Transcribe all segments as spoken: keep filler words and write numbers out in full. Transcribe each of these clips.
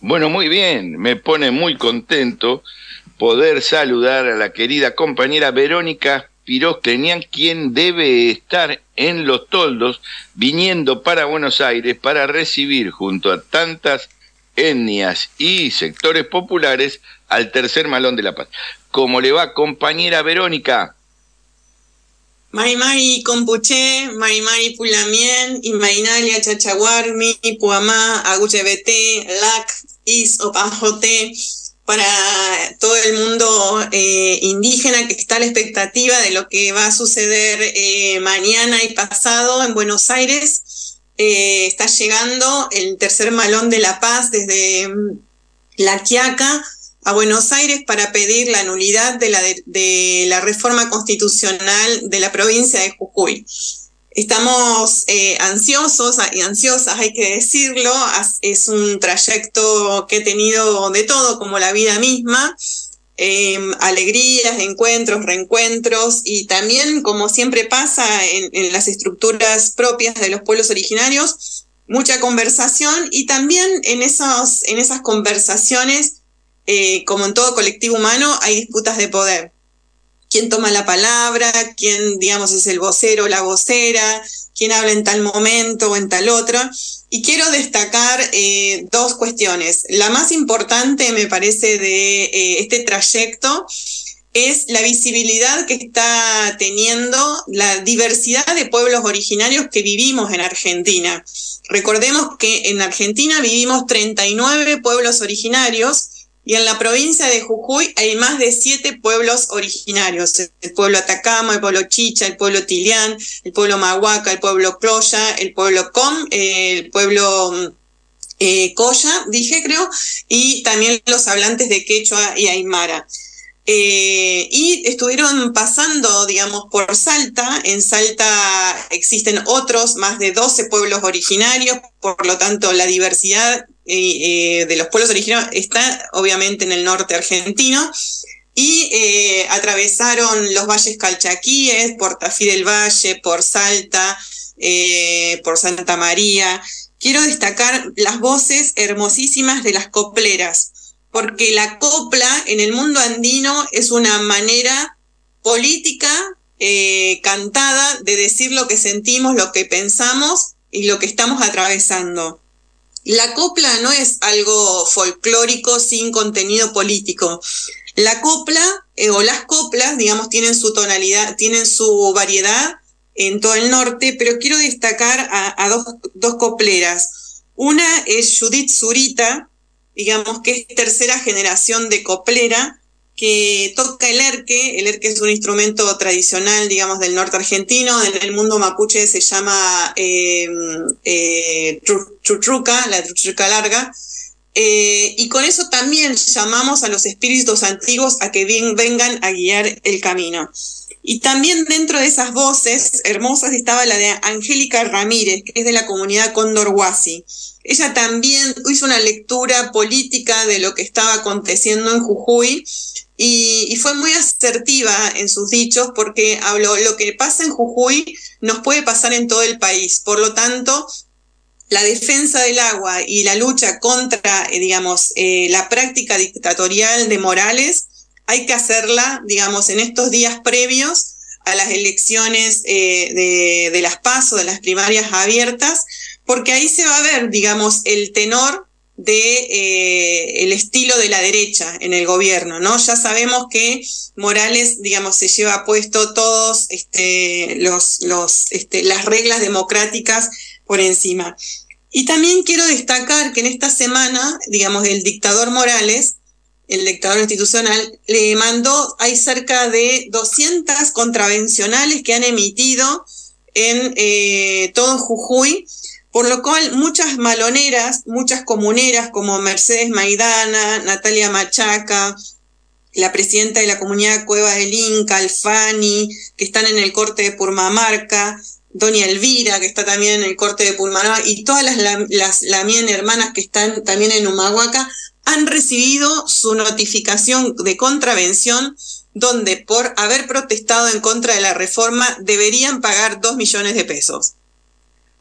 Bueno, muy bien, me pone muy contento poder saludar a la querida compañera Verónica Piroz-Kleinian, quien debe estar en Los Toldos, viniendo para Buenos Aires para recibir junto a tantas etnias y sectores populares al tercer Malón de la Paz. ¿Cómo le va, compañera Verónica? Mari Mari Compuché, Mari Mari Pulamien, Imainalia Chachaguarmi, Puamá, Aguyebete, Lac, Is, Opajote, para todo el mundo eh, indígena que está a la expectativa de lo que va a suceder eh, mañana y pasado en Buenos Aires. Eh, está llegando el tercer Malón de la Paz desde La Quiaca a Buenos Aires para pedir la nulidad de la, de, de la reforma constitucional de la provincia de Jujuy. Estamos eh, ansiosos y ansiosas, hay que decirlo. Es un trayecto que he tenido de todo, como la vida misma, eh, alegrías, encuentros, reencuentros, y también, como siempre pasa en, en las estructuras propias de los pueblos originarios, mucha conversación, y también en, esos, en esas conversaciones, Eh, como en todo colectivo humano, hay disputas de poder. ¿Quién toma la palabra? ¿Quién, digamos, es el vocero o la vocera? ¿Quién habla en tal momento o en tal otra? Y quiero destacar eh, dos cuestiones. La más importante, me parece, de eh, este trayecto es la visibilidad que está teniendo la diversidad de pueblos originarios que vivimos en Argentina. Recordemos que en Argentina vivimos treinta y nueve pueblos originarios, y en la provincia de Jujuy hay más de siete pueblos originarios. El pueblo Atacama, el pueblo Chicha, el pueblo Tilián, el pueblo Mahuaca, el pueblo Cloya, el pueblo Com, el pueblo eh, Coya, dije creo, y también los hablantes de Quechua y Aymara. Eh, y estuvieron pasando, digamos, por Salta. En Salta existen otros, más de doce pueblos originarios, por lo tanto la diversidad eh, de los pueblos originarios está obviamente en el norte argentino, y eh, atravesaron los valles calchaquíes, por Tafí del Valle, por Salta, eh, por Santa María. Quiero destacar las voces hermosísimas de las copleras, porque la copla en el mundo andino es una manera política eh, cantada de decir lo que sentimos, lo que pensamos y lo que estamos atravesando. La copla no es algo folclórico sin contenido político. La copla eh, o las coplas, digamos, tienen su tonalidad, tienen su variedad en todo el norte, pero quiero destacar a, a dos, dos copleras. Una es Judith Zurita, digamos que es tercera generación de coplera, que toca el erque. El erque es un instrumento tradicional, digamos, del norte argentino. En el mundo mapuche se llama eh, eh, chuchruca, la chuchruca larga. Eh, y con eso también llamamos a los espíritus antiguos a que bien, vengan a guiar el camino. Y también dentro de esas voces hermosas estaba la de Angélica Ramírez, que es de la comunidad Cóndor Huasi. Ella también hizo una lectura política de lo que estaba aconteciendo en Jujuy, y, y fue muy asertiva en sus dichos, porque habló: lo que pasa en Jujuy nos puede pasar en todo el país. Por lo tanto, la defensa del agua y la lucha contra, eh, digamos, eh, la práctica dictatorial de Morales, hay que hacerla, digamos, en estos días previos a las elecciones eh, de, de las PASO, de las primarias abiertas, porque ahí se va a ver, digamos, el tenor de eh, el estilo de la derecha en el gobierno, ¿no? Ya sabemos que Morales, digamos, se lleva puesto todos este, los, los, este, las reglas democráticas por encima. Y también quiero destacar que en esta semana, digamos, el dictador Morales, el dictador institucional, le mandó, hay cerca de doscientas contravencionales que han emitido en eh, todo Jujuy, por lo cual muchas maloneras, muchas comuneras como Mercedes Maidana, Natalia Machaca, la presidenta de la comunidad Cueva del Inca, Alfani, que están en el corte de Purmamarca, doña Elvira, que está también en el corte de Purmamarca, y todas las, las Lamien hermanas que están también en Humahuaca, han recibido su notificación de contravención, donde por haber protestado en contra de la reforma deberían pagar dos millones de pesos.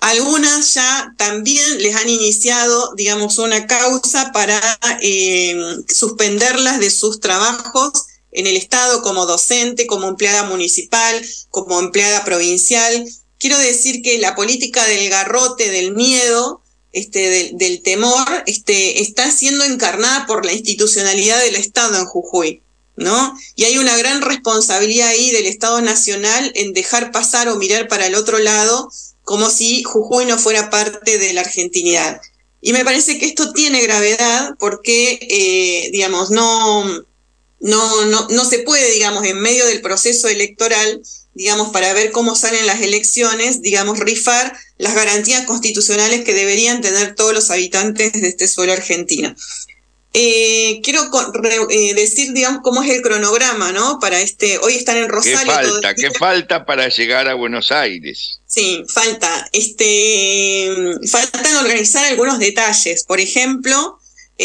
Algunas ya también les han iniciado, digamos, una causa para eh, suspenderlas de sus trabajos en el Estado como docente, como empleada municipal, como empleada provincial. Quiero decir que la política del garrote, del miedo, este, del, del temor, este, está siendo encarnada por la institucionalidad del Estado en Jujuy, ¿no? Y hay una gran responsabilidad ahí del Estado Nacional en dejar pasar o mirar para el otro lado como si Jujuy no fuera parte de la argentinidad. Y me parece que esto tiene gravedad porque, eh, digamos, no, no, no, no se puede, digamos, en medio del proceso electoral, digamos, para ver cómo salen las elecciones, digamos, rifar las garantías constitucionales que deberían tener todos los habitantes de este suelo argentino. Eh, quiero con, re, eh, decir, digamos, cómo es el cronograma, ¿no? Para este, hoy están en Rosario. ¿Qué falta? ¿Qué falta para llegar a Buenos Aires? Sí, falta. Este, faltan organizar algunos detalles. Por ejemplo,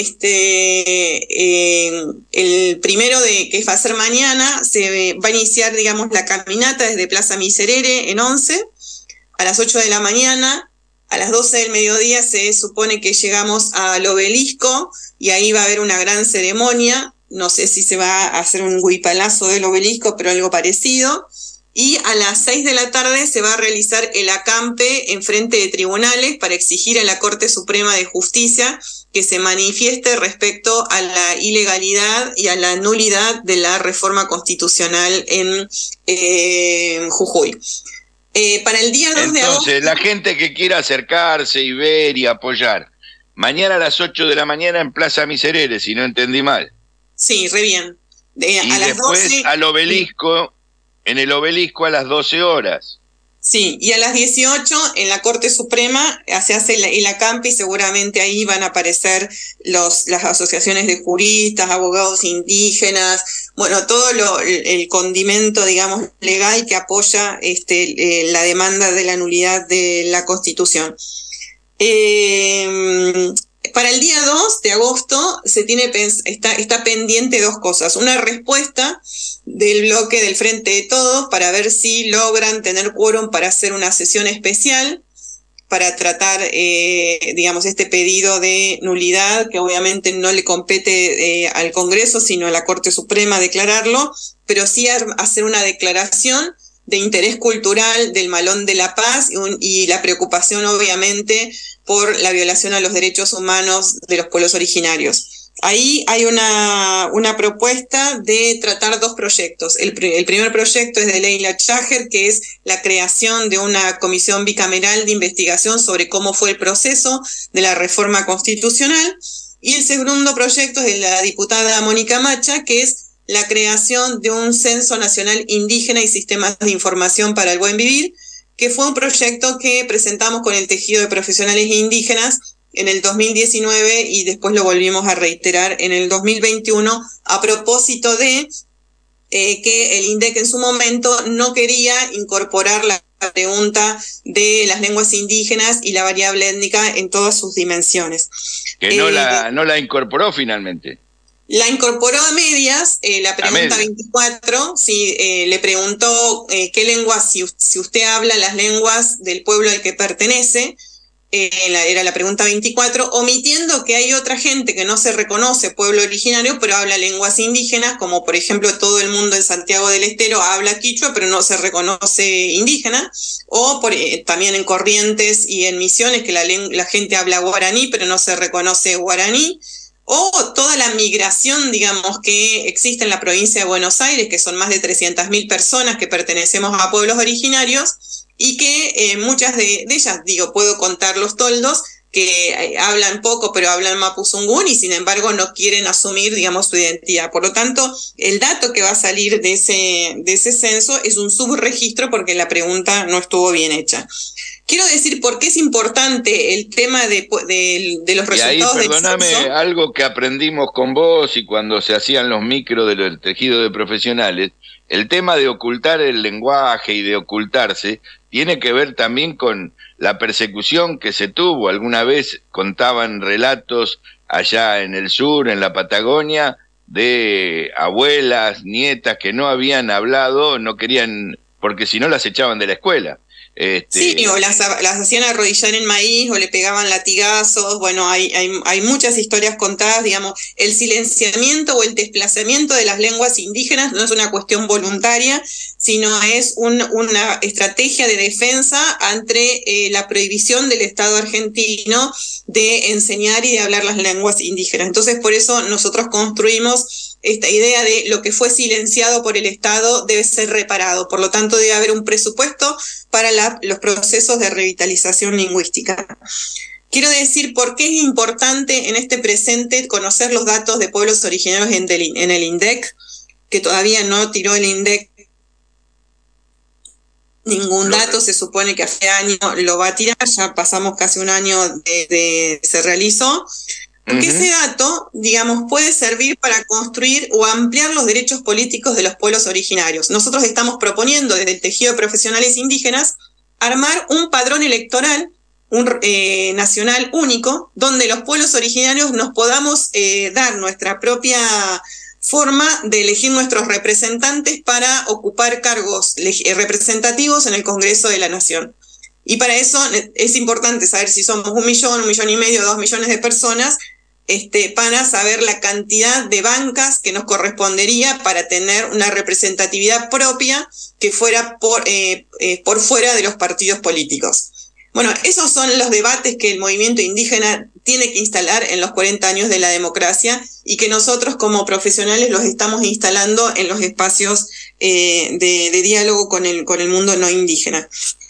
este, eh, el primero de que va a ser mañana, se va a iniciar, digamos, la caminata desde Plaza Miserere en once a las ocho de la mañana. A las doce del mediodía se supone que llegamos al obelisco y ahí va a haber una gran ceremonia. No sé si se va a hacer un huipalazo del obelisco, pero algo parecido. Y a las seis de la tarde se va a realizar el acampe en frente de tribunales para exigir a la Corte Suprema de Justicia que se manifieste respecto a la ilegalidad y a la nulidad de la reforma constitucional en eh, Jujuy. Eh, para el día dos Entonces, de agosto... la gente que quiera acercarse y ver y apoyar, mañana a las ocho de la mañana en Plaza Miserere, si no entendí mal. Sí, re bien. De, y a las después doce, al obelisco, sí. En el obelisco a las doce horas. Sí, y a las dieciocho en la Corte Suprema se hace el, el acampe y seguramente ahí van a aparecer los, las asociaciones de juristas, abogados indígenas, bueno, todo lo, el condimento, digamos, legal que apoya este, eh, la demanda de la nulidad de la Constitución. Eh, para el día dos de agosto se tiene, está, está pendiente dos cosas. Una respuesta del bloque del Frente de Todos para ver si logran tener quórum para hacer una sesión especial para tratar, eh, digamos, este pedido de nulidad que obviamente no le compete eh, al Congreso, sino a la Corte Suprema declararlo, pero sí hacer una declaración de interés cultural del Malón de la Paz y, un, y la preocupación, obviamente, por la violación a los derechos humanos de los pueblos originarios. Ahí hay una, una propuesta de tratar dos proyectos. El, el primer proyecto es de Leila Chajer, que es la creación de una comisión bicameral de investigación sobre cómo fue el proceso de la reforma constitucional. Y el segundo proyecto es de la diputada Mónica Macha, que es la creación de un censo nacional indígena y sistemas de información para el buen vivir, que fue un proyecto que presentamos con el tejido de profesionales indígenas en el dos mil diecinueve y después lo volvimos a reiterar en el dos mil veintiuno a propósito de eh, que el INDEC en su momento no quería incorporar la pregunta de las lenguas indígenas y la variable étnica en todas sus dimensiones. Que no, eh, la, no la incorporó finalmente. La incorporó a medias, eh, la pregunta veinticuatro, sí, eh, le preguntó eh, qué lenguas, si, si usted habla las lenguas del pueblo al que pertenece, eh, la, era la pregunta veinticuatro, omitiendo que hay otra gente que no se reconoce pueblo originario, pero habla lenguas indígenas, como por ejemplo todo el mundo en Santiago del Estero habla quichua, pero no se reconoce indígena, o por, eh, también en Corrientes y en Misiones, que la, la gente habla guaraní, pero no se reconoce guaraní, o toda la migración, digamos, que existe en la provincia de Buenos Aires, que son más de trescientas mil personas que pertenecemos a pueblos originarios, y que eh, muchas de, de ellas, digo, puedo contar los toldos, que eh, hablan poco, pero hablan mapuzungún, y sin embargo no quieren asumir, digamos, su identidad. Por lo tanto, el dato que va a salir de ese, de ese censo es un subregistro porque la pregunta no estuvo bien hecha. Quiero decir por qué es importante el tema de, de, de los resultados del censo. Y ahí, perdóname, algo que aprendimos con vos y cuando se hacían los micros del tejido de profesionales, el tema de ocultar el lenguaje y de ocultarse tiene que ver también con la persecución que se tuvo. Alguna vez contaban relatos allá en el sur, en la Patagonia, de abuelas, nietas que no habían hablado, no querían, porque si no las echaban de la escuela. Este... Sí, o las, las hacían arrodillar en maíz o le pegaban latigazos. Bueno, hay, hay, hay muchas historias contadas, digamos. El silenciamiento o el desplazamiento de las lenguas indígenas no es una cuestión voluntaria, sino es un, una estrategia de defensa ante eh, la prohibición del Estado argentino de enseñar y de hablar las lenguas indígenas. Entonces, por eso nosotros construimos esta idea de lo que fue silenciado por el Estado debe ser reparado. Por lo tanto, debe haber un presupuesto para la, los procesos de revitalización lingüística. Quiero decir por qué es importante en este presente conocer los datos de pueblos originarios en, del, en el INDEC, que todavía no tiró el INDEC ningún dato, se supone que hace años lo va a tirar, ya pasamos casi un año de, de se realizó. Porque uh-huh. ese dato, digamos, puede servir para construir o ampliar los derechos políticos de los pueblos originarios. Nosotros estamos proponiendo desde el tejido de profesionales indígenas armar un padrón electoral un, eh, nacional único, donde los pueblos originarios nos podamos eh, dar nuestra propia forma de elegir nuestros representantes para ocupar cargos representativos en el Congreso de la Nación. Y para eso es importante saber si somos un millón, un millón y medio, dos millones de personas, este, para saber la cantidad de bancas que nos correspondería para tener una representatividad propia que fuera por, eh, eh, por fuera de los partidos políticos. Bueno, esos son los debates que el movimiento indígena tiene que instalar en los cuarenta años de la democracia y que nosotros como profesionales los estamos instalando en los espacios eh, de, de diálogo con el, con el mundo no indígena.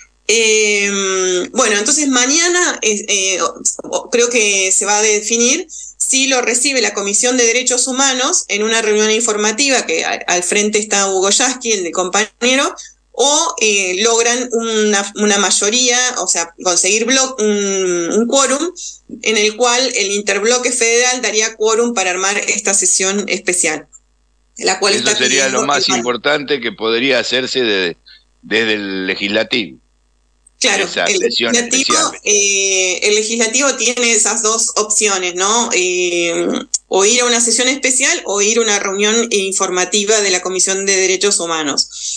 Eh, bueno, entonces mañana eh, eh, creo que se va a definir si lo recibe la Comisión de Derechos Humanos en una reunión informativa, que al, al frente está Hugo Yasky, el compañero, o eh, logran una, una mayoría, o sea, conseguir blo- un, un quórum en el cual el interbloque federal daría quórum para armar esta sesión especial. La cual Eso está sería lo más el... importante que podría hacerse de, desde el legislativo. Claro, el legislativo, eh, el legislativo tiene esas dos opciones, ¿no? Eh, o ir a una sesión especial o ir a una reunión informativa de la Comisión de Derechos Humanos.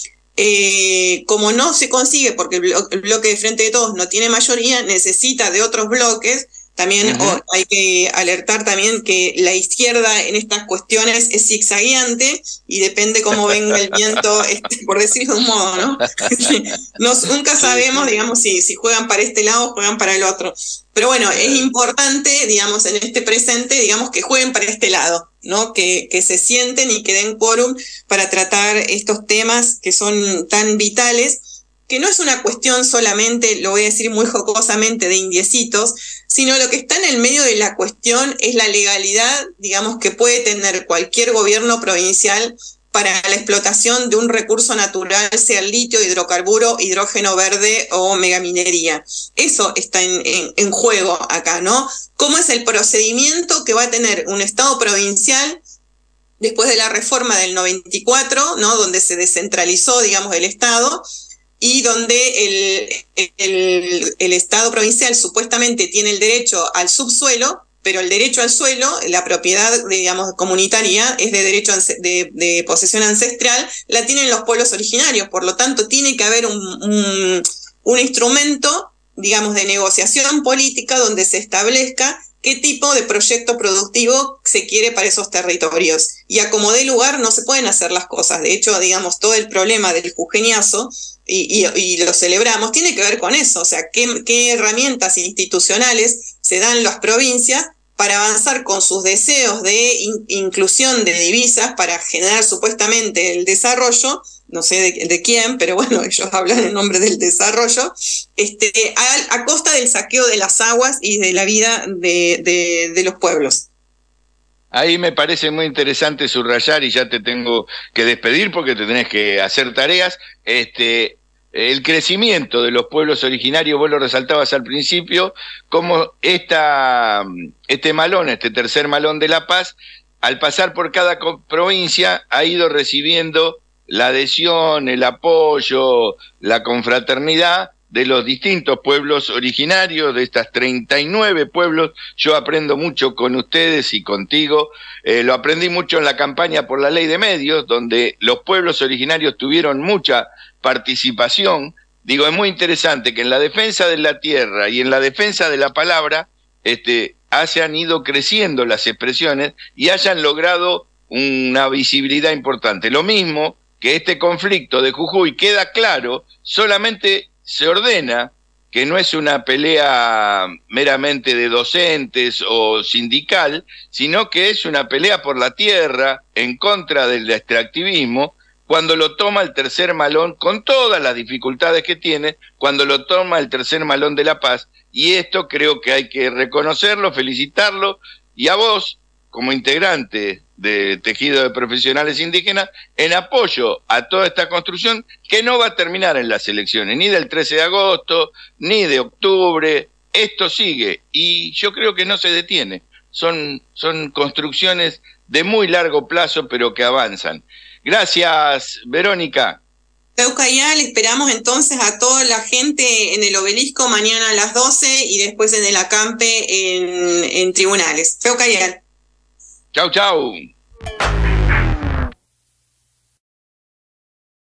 Eh, como no se consigue, porque el, blo- el bloque de Frente de Todos no tiene mayoría, necesita de otros bloques. También uh-huh. o, hay que alertar también que la izquierda en estas cuestiones es zigzagueante y depende cómo venga el viento, este, por decirlo de un modo, ¿no? Nos, nunca sabemos, digamos, si, si juegan para este lado o juegan para el otro. Pero bueno, es importante, digamos, en este presente, digamos, que jueguen para este lado, ¿no? Que, que se sienten y que den quórum para tratar estos temas que son tan vitales, que no es una cuestión solamente, lo voy a decir muy jocosamente, de indiecitos, sino lo que está en el medio de la cuestión es la legalidad, digamos, que puede tener cualquier gobierno provincial para la explotación de un recurso natural, sea el litio, hidrocarburo, hidrógeno verde o megaminería. Eso está en, en, en juego acá, ¿no? ¿Cómo es el procedimiento que va a tener un Estado provincial después de la reforma del noventa y cuatro, ¿no? Donde se descentralizó, digamos, el Estado, y donde el, el, el Estado provincial supuestamente tiene el derecho al subsuelo, pero el derecho al suelo, la propiedad, digamos, comunitaria, es de derecho de, de posesión ancestral, la tienen los pueblos originarios, por lo tanto tiene que haber un, un, un instrumento, digamos, de negociación política donde se establezca qué tipo de proyecto productivo se quiere para esos territorios. Y a como dé lugar no se pueden hacer las cosas. De hecho, digamos, todo el problema del jujeñazo, y, y, y lo celebramos, tiene que ver con eso. O sea, qué, qué herramientas institucionales se dan las provincias para avanzar con sus deseos de in, inclusión de divisas para generar supuestamente el desarrollo, no sé de, de quién, pero bueno, ellos hablan en nombre del desarrollo, este, a, a costa del saqueo de las aguas y de la vida de, de, de los pueblos. Ahí me parece muy interesante subrayar, y ya te tengo que despedir porque te tenés que hacer tareas, este, el crecimiento de los pueblos originarios, vos lo resaltabas al principio, como esta, este malón, este tercer malón de La Paz, al pasar por cada provincia ha ido recibiendo la adhesión, el apoyo, la confraternidad de los distintos pueblos originarios, de estas treinta y nueve pueblos. Yo aprendo mucho con ustedes y contigo, eh, lo aprendí mucho en la campaña por la ley de medios, donde los pueblos originarios tuvieron mucha participación Digo, es muy interesante que en la defensa de la tierra y en la defensa de la palabra este, hayan ido creciendo las expresiones y hayan logrado una visibilidad importante. Lo mismo que este conflicto de Jujuy queda claro, solamente se ordena que no es una pelea meramente de docentes o sindical, sino que es una pelea por la tierra en contra del extractivismo, cuando lo toma el tercer malón, con todas las dificultades que tiene, cuando lo toma el tercer malón de la paz, y esto creo que hay que reconocerlo, felicitarlo, y a vos, como integrante de Tejido de Profesionales Indígenas, en apoyo a toda esta construcción que no va a terminar en las elecciones, ni del trece de agosto, ni de octubre, esto sigue, y yo creo que no se detiene, son, son construcciones de muy largo plazo, pero que avanzan. Gracias, Verónica. Feucayal, esperamos entonces a toda la gente en el obelisco mañana a las doce y después en el acampe en, en tribunales. Feucayal. Chau, chau.